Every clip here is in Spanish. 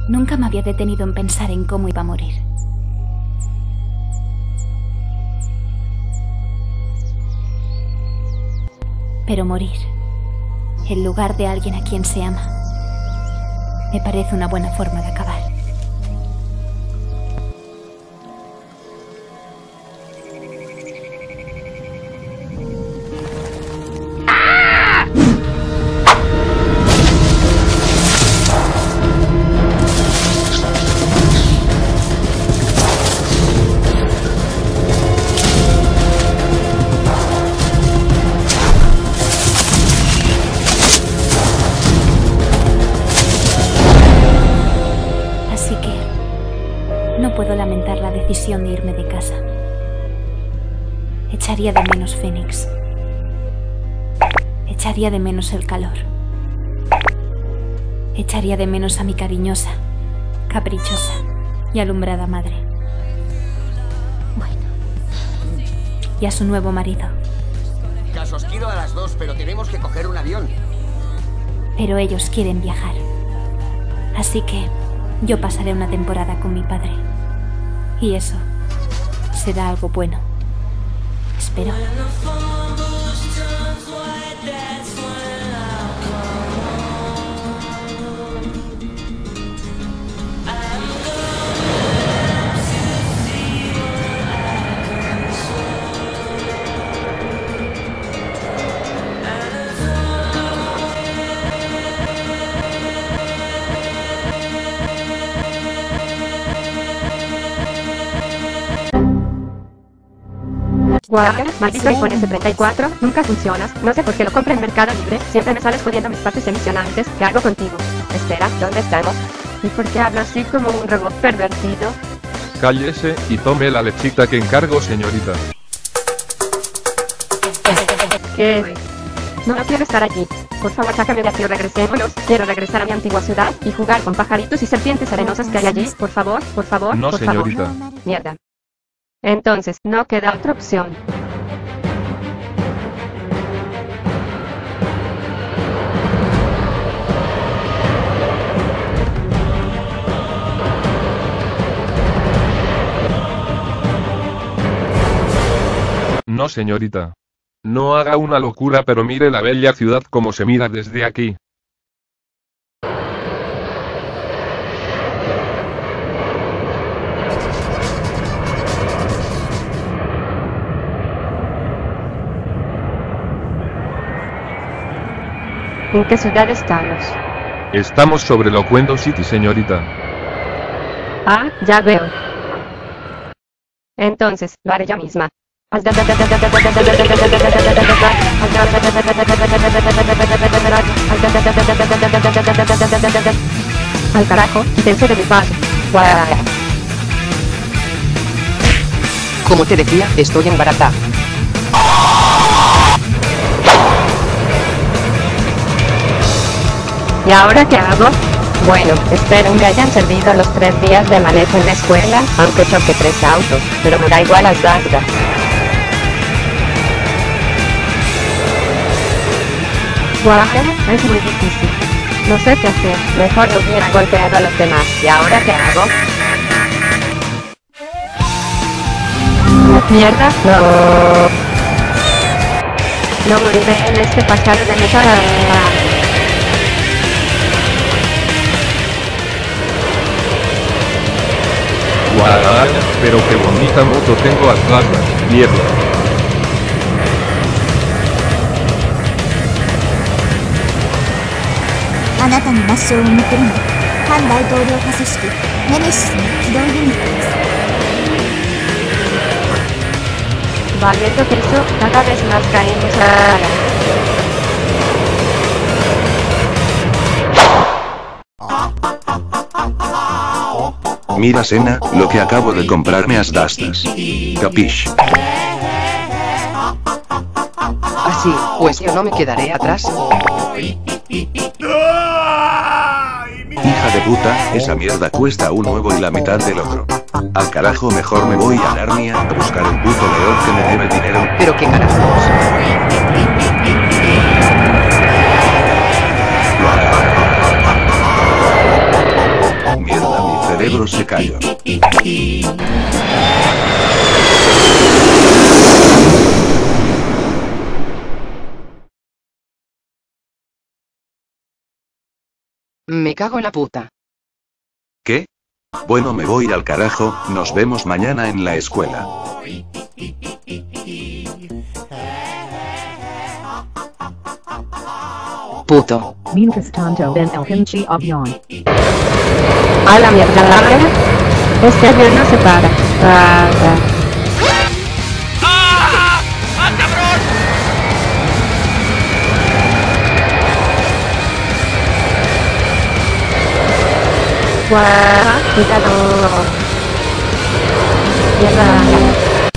Nunca me había detenido en pensar en cómo iba a morir. Pero morir, en lugar de alguien a quien se ama, me parece una buena forma de acabar. No puedo lamentar la decisión de irme de casa. Echaría de menos Fénix. Echaría de menos el calor. Echaría de menos a mi cariñosa, caprichosa y alumbrada madre. Bueno. Y a su nuevo marido. Os quiero a las 2, pero tenemos que coger un avión. Pero ellos quieren viajar. Así que yo pasaré una temporada con mi padre. Y eso será algo bueno. Espero. Guardia, maldito iPhone S34, nunca funcionas, no sé por qué lo compré en Mercado Libre, siempre me sales jodiendo mis partes emocionantes, ¿qué hago contigo? Espera, ¿dónde estamos? ¿Y por qué hablo así como un robot pervertido? Cállese y tome la lechita que encargo, señorita. ¿Qué? No quiero estar allí. Por favor, sácame de aquí o regresémonos. Quiero regresar a mi antigua ciudad y jugar con pajaritos y serpientes arenosas que hay allí. Por favor, por favor, No, por señorita. favor. Mierda. Entonces, no queda otra opción. No, señorita. No haga una locura, pero mire la bella ciudad como se mira desde aquí. ¿En qué ciudad estamos? Estamos sobre Loquendo City, señorita. Ah, ya veo. Entonces, lo haré yo misma. Al carajo, quítense de mi paso. Como te decía, estoy embarazada. ¿Y ahora qué hago? Bueno, espero que hayan servido los 3 días de manejo en la escuela, aunque choqué 3 autos, pero me da igual las largas. Guaja, es muy difícil. No sé qué hacer, mejor no hubiera golpeado a los demás. ¿Y ahora qué hago? Mierda, no. No moriré en este pasado de metal. Guau, pero qué bonita moto tengo atrás. Mierda. あなたに抹消を向けるのは反大統領派組織ネメシスの機動ユニットです。 Valiendo queso, cada vez más caemos a... Mira, Sena, lo que acabo de comprarme as dastas. Capish. Así, pues yo no me quedaré atrás. Hija de puta, esa mierda cuesta un huevo y la mitad del otro. Al carajo, mejor me voy a Narnia a buscar un puto león que me debe dinero. Pero qué carajos. Mierda. fallo. Me cago en la puta. ¿Qué? Bueno, me voy al carajo, nos vemos mañana en la escuela. Puto. Mientras tanto en el pinche avión. A la mierda, la verga. Este avión no se para. Cuidado. Mierda.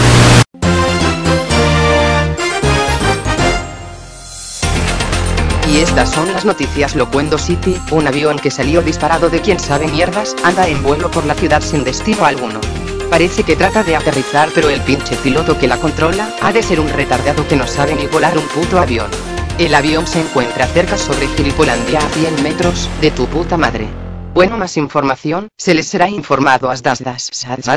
Y estas son las noticias. Loquendo City, un avión que salió disparado de quién sabe mierdas, anda en vuelo por la ciudad sin destino alguno. Parece que trata de aterrizar, pero el pinche piloto que la controla, ha de ser un retardado que no sabe ni volar un puto avión. El avión se encuentra cerca sobre Gilipolandia a 100 metros, de tu puta madre. Bueno, más información, se les será informado a das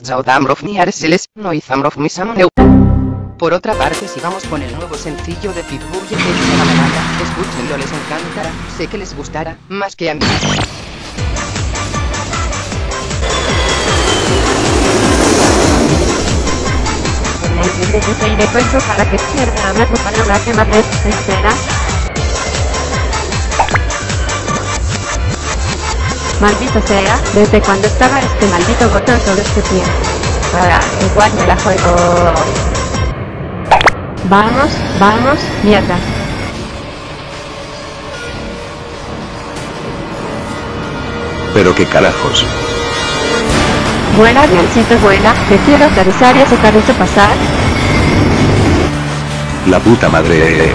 Por otra parte, sigamos con el nuevo sencillo de Pitbull y la manada. Escúchenlo, les encantará, sé que les gustará, más que a mí. Y de cuento para que pierda la palabra que más les espera. Maldito sea, desde cuando estaba este maldito botón todo este tiempo. Ahora, igual me la juego. Vamos, mierda. Pero qué carajos. Vuela, avioncito, vuela, que quiero aterrizar y sacar esto pasar. La puta madre.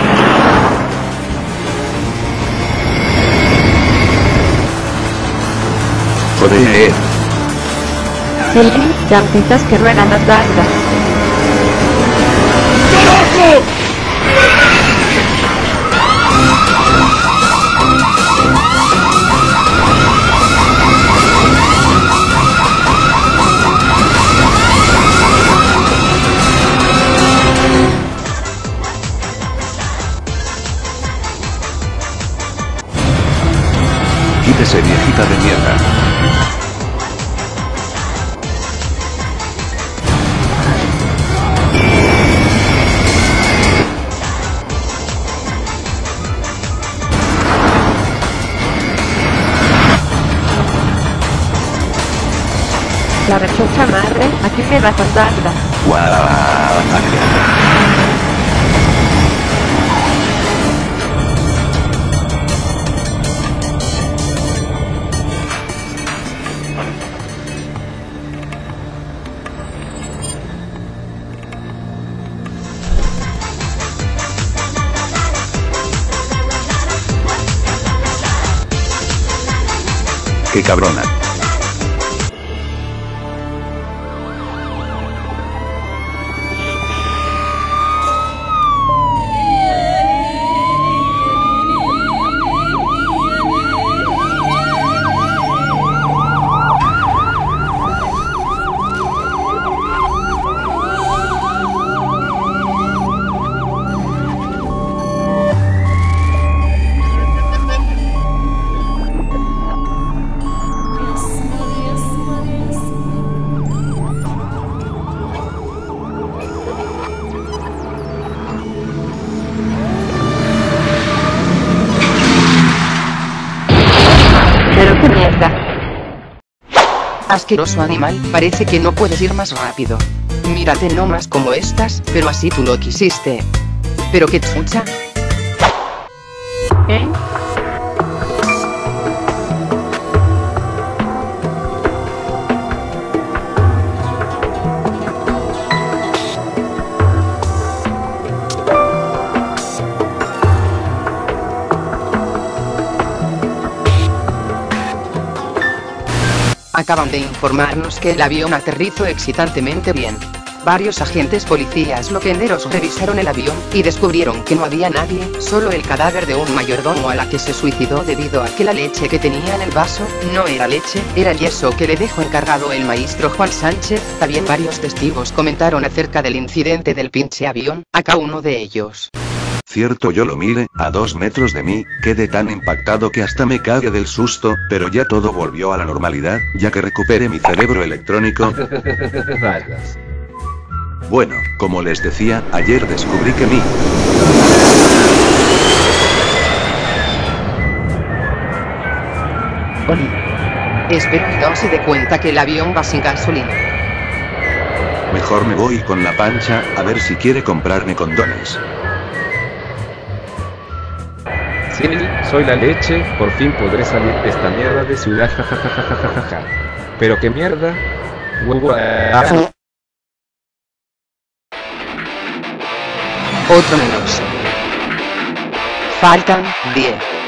Joder. Sí, llantitas que ruedan las bardas. Quítese, viejita de mierda. La rechucha madre, aquí me va a contar. Qué cabrona. Pero qué mierda. Asqueroso animal, parece que no puedes ir más rápido. Mírate nomás como estás, pero así tú lo quisiste. Pero qué chucha. ¿Eh? Acaban de informarnos que el avión aterrizó excitantemente bien. Varios agentes policías loquenderos revisaron el avión, y descubrieron que no había nadie, solo el cadáver de un mayordomo a la que se suicidó debido a que la leche que tenía en el vaso, no era leche, era el yeso que le dejó encargado el maestro Juan Sánchez. También varios testigos comentaron acerca del incidente del pinche avión, acá uno de ellos. Cierto, yo lo mire, a 2 metros de mí, quedé tan impactado que hasta me cagué del susto, pero ya todo volvió a la normalidad, ya que recuperé mi cerebro electrónico. Bueno, como les decía, ayer descubrí que mi... Espero que no se dé cuenta que el avión va sin gasolina. Mejor me voy con la Pancha, a ver si quiere comprarme condones. Sí, soy la leche, por fin podré salir de esta mierda de ciudad, jajajajajaja. Pero qué mierda. Otro menos. Faltan 10.